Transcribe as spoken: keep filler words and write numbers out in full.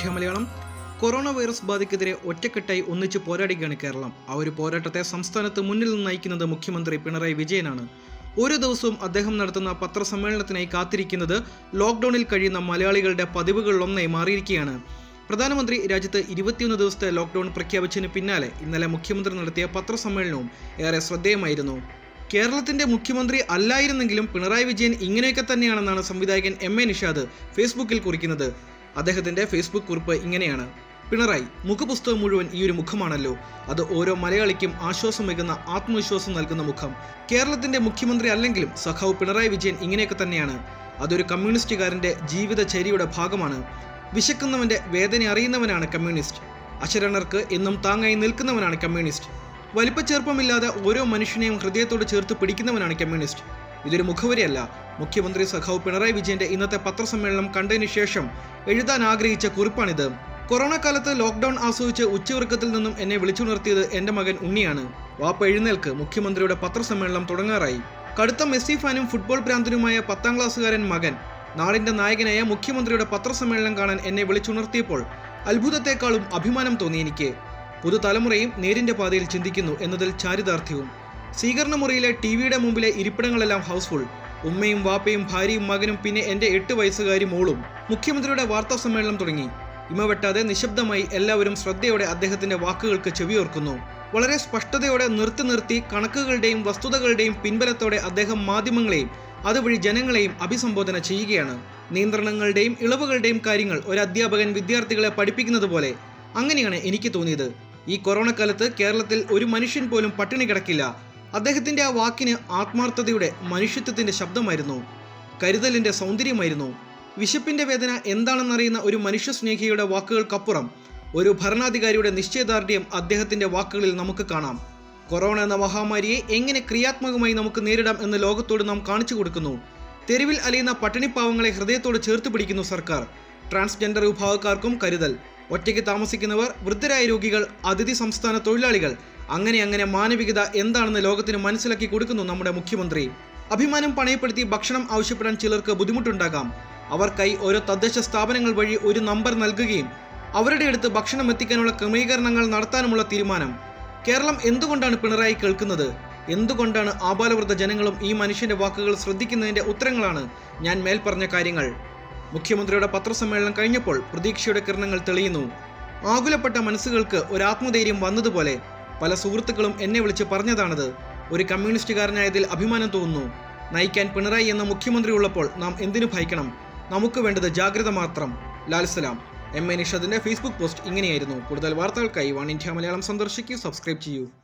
Oneindia Malayalam. Corona virus ബാധയ്ക്കെതിരെ ഒറ്റക്കെട്ടായി ഒന്നിച്ച് പോരാടുകയാണ് കേരളം. ആ ഒരു പോരാട്ടത്തെ സംസ്ഥാനത്ത് മുന്നിൽ നിന്ന് നയിക്കുന്നത് മുഖ്യമന്ത്രി പിണറായി വിജയനാണ്. ഓരോ ദിവസവും അദ്ദേഹം നടത്തുന്ന പത്രസമ്മേളനത്തിനായി കാത്തിരിക്കുന്നത് ലോക്ക്ഡൌണിൽ കഴിയുന്ന മലയാളികളുടെ പതിവുകളിലൊന്നായി മാറിയിരിക്കുകയാണ്. പ്രധാനമന്ത്രി രാജ്യത്ത് ഇരുപത്തിയൊന്ന് ദിവസത്തെ ലോക്ക്ഡൌൺ പ്രഖ്യാപിച്ചതിന് പിന്നാലെ ഇന്നലെ മുഖ്യമന്ത്രി നടത്തിയ പത്രസമ്മേളനവും ഏറെ ശ്രദ്ധേയമായിരുന്നു. കേരളത്തിന്റെ മുഖ്യമന്ത്രി അല്ലായിരുന്നെങ്കിലും പിണറായി വിജയൻ ഇങ്ങനെയൊക്കെ തന്നെയാണെന്നാണ് സംവിധായകൻ എം എ നിഷാദ് ഫേസ്ബുക്കിൽ കുറിക്കുന്നത്. അദ്ദേഹത്തിന്റെ ഫേസ്ബുക്ക് കുറിപ്പ് ഇങ്ങനെയാണ്: പിണറായി, മുഖപുസ്തകം മുഴുവൻ ഈ ഒരു മുഖമാണല്ലോ. അത് ഓരോ മലയാളിക്കും ആശ്വാസമേകുന്ന, ആത്മവിശ്വാസം നൽകുന്ന മുഖം. കേരളത്തിന്റെ മുഖ്യമന്ത്രി അല്ലെങ്കിലും സഖാവ് പിണറായി വിജയൻ ഇങ്ങനെയൊക്കെ തന്നെയാണ്. അതൊരു കമ്മ്യൂണിസ്റ്റുകാരന്റെ ജീവിതചര്യയുടെ ഭാഗമാണ്. വിശക്കുന്നവന്റെ വേദന അറിയുന്നവനാണ് കമ്മ്യൂണിസ്റ്റ്. അശരണർക്ക് എന്നും താങ്ങായി നിൽക്കുന്നവനാണ് കമ്മ്യൂണിസ്റ്റ്. വലിപ്പച്ചേർപ്പമില്ലാതെ ഓരോ മനുഷ്യനെയും ഹൃദയത്തോട് ചേർത്ത് പിടിക്കുന്നവനാണ് കമ്മ്യൂണിസ്റ്റ്. ഇതൊരു മുഖവരിയല്ല. മുഖ്യമന്ത്രി സഖാവ് പിണറായി വിജയന്റെ ഇന്നത്തെ പത്രസമ്മേളനം കണ്ടതിന് ശേഷം എഴുതാൻ ആഗ്രഹിച്ച കുറിപ്പാണിത്. കൊറോണ കാലത്ത് ലോക്ക്ഡൌൺ ആസ്വദിച്ച് ഉച്ചവൃക്കത്തിൽ നിന്നും എന്നെ വിളിച്ചുണർത്തിയത് എന്റെ മകൻ ഉണ്ണിയാണ്. വാപ്പ എഴുന്നേൽക്ക്, മുഖ്യമന്ത്രിയുടെ പത്രസമ്മേളനം തുടങ്ങാറായി. കടുത്ത മെസ്സി ഫാനും ഫുട്ബോൾ ഭ്രാന്തനുമായ പത്താം ക്ലാസ്സുകാരൻ മകൻ നാടിന്റെ നായകനായ മുഖ്യമന്ത്രിയുടെ പത്രസമ്മേളനം കാണാൻ എന്നെ വിളിച്ചുണർത്തിയപ്പോൾ അത്ഭുതത്തെക്കാളും അഭിമാനം തോന്നി എനിക്ക്. പുതുതലമുറയും നേരിന്റെ പാതയിൽ ചിന്തിക്കുന്നു എന്നതിൽ ചാരിതാർത്ഥ്യവും. സ്വീകരണ മുറിയിലെ ടി വിയുടെ മുമ്പിലെ ഇരിപ്പിടങ്ങളെല്ലാം ഹൗസ്ഫുൾ. ഉമ്മയും വാപ്പയും ഭാര്യയും മകനും പിന്നെ എന്റെ എട്ട് വയസ്സുകാരി മോളും. മുഖ്യമന്ത്രിയുടെ വാർത്താ സമ്മേളനം തുടങ്ങി. ഇമ വെട്ടാതെ നിശബ്ദമായി എല്ലാവരും ശ്രദ്ധയോടെ അദ്ദേഹത്തിന്റെ വാക്കുകൾക്ക് ചെവിയോർക്കുന്നു. വളരെ സ്പഷ്ടതയോടെ നിർത്തി നിർത്തി കണക്കുകളുടെയും വസ്തുതകളുടെയും പിൻബലത്തോടെ അദ്ദേഹം മാധ്യമങ്ങളെയും അതുവഴി ജനങ്ങളെയും അഭിസംബോധന ചെയ്യുകയാണ്. നിയന്ത്രണങ്ങളുടെയും ഇളവുകളുടെയും കാര്യങ്ങൾ ഒരു അധ്യാപകൻ വിദ്യാർത്ഥികളെ പഠിപ്പിക്കുന്നത് പോലെ. അങ്ങനെയാണ് എനിക്ക് തോന്നിയത്. ഈ കൊറോണ കാലത്ത് കേരളത്തിൽ ഒരു മനുഷ്യൻ പോലും പട്ടിണി കിടക്കില്ല. അദ്ദേഹത്തിന്റെ ആ വാക്കിന് ആത്മാർത്ഥതയുടെ, മനുഷ്യത്വത്തിന്റെ ശബ്ദമായിരുന്നു. കരുതലിന്റെ സൗന്ദര്യമായിരുന്നു. വിശപ്പിന്റെ വേദന എന്താണെന്നറിയുന്ന ഒരു മനുഷ്യസ്നേഹിയുടെ വാക്കുകൾക്കപ്പുറം ഒരു ഭരണാധികാരിയുടെ നിശ്ചയദാർഢ്യം അദ്ദേഹത്തിന്റെ വാക്കുകളിൽ നമുക്ക് കാണാം. കൊറോണ എന്ന മഹാമാരിയെ എങ്ങനെ ക്രിയാത്മകമായി നമുക്ക് നേരിടാം എന്ന് ലോകത്തോട് നാം കാണിച്ചു കൊടുക്കുന്നു. തെരുവിൽ അലയുന്ന പട്ടിണിപ്പാവങ്ങളെ ഹൃദയത്തോട് ചേർത്ത് പിടിക്കുന്നു സർക്കാർ. ട്രാൻസ്ജെൻഡർ വിഭാഗക്കാർക്കും കരുതൽ. ഒറ്റയ്ക്ക് താമസിക്കുന്നവർ, വൃദ്ധരായ രോഗികൾ, അതിഥി സംസ്ഥാന തൊഴിലാളികൾ, അങ്ങനെ അങ്ങനെ മാനവികത എന്താണെന്ന് ലോകത്തിന് മനസ്സിലാക്കി കൊടുക്കുന്നു നമ്മുടെ മുഖ്യമന്ത്രി. അഭിമാനം പണയപ്പെടുത്തി ഭക്ഷണം ആവശ്യപ്പെടാൻ ചിലർക്ക് ബുദ്ധിമുട്ടുണ്ടാകാം. അവർക്കായി ഓരോ തദ്ദേശ സ്ഥാപനങ്ങൾ വഴി ഒരു നമ്പർ നൽകുകയും അവരുടെ അടുത്ത് ഭക്ഷണം എത്തിക്കാനുള്ള ക്രമീകരണങ്ങൾ നടത്താനുമുള്ള തീരുമാനം. കേരളം എന്തുകൊണ്ടാണ് പിണറായി കേൾക്കുന്നത്? എന്തുകൊണ്ടാണ് ആബാലവൃദ്ധ ജനങ്ങളും ഈ മനുഷ്യന്റെ വാക്കുകൾ ശ്രദ്ധിക്കുന്നതിന്റെ ഉത്തരങ്ങളാണ് ഞാൻ മേൽപ്പറഞ്ഞ കാര്യങ്ങൾ. മുഖ്യമന്ത്രിയുടെ പത്രസമ്മേളനം കഴിഞ്ഞപ്പോൾ പ്രതീക്ഷയുടെ കിരണങ്ങൾ തെളിയുന്നു. ആകുലപ്പെട്ട മനസ്സുകൾക്ക് ഒരു ആത്മധൈര്യം വന്നതുപോലെ പല സുഹൃത്തുക്കളും എന്നെ വിളിച്ച് പറഞ്ഞതാണത്. ഒരു കമ്മ്യൂണിസ്റ്റുകാരനായതിൽ അഭിമാനം തോന്നുന്നു. നയിക്കാൻ പിണറായി എന്ന മുഖ്യമന്ത്രി ഉള്ളപ്പോൾ നാം എന്തിനു ഭയക്കണം? നമുക്ക് വേണ്ടത് ജാഗ്രത മാത്രം. ലാൽസലാം. എം എ നിഷാദിന്റെ ഫേസ്ബുക്ക് പോസ്റ്റ് ഇങ്ങനെയായിരുന്നു. കൂടുതൽ വാർത്തകൾക്കായി വൺ ഇന്ത്യ മലയാളം സന്ദർശിക്കൂ, സബ്സ്ക്രൈബ് ചെയ്യൂ.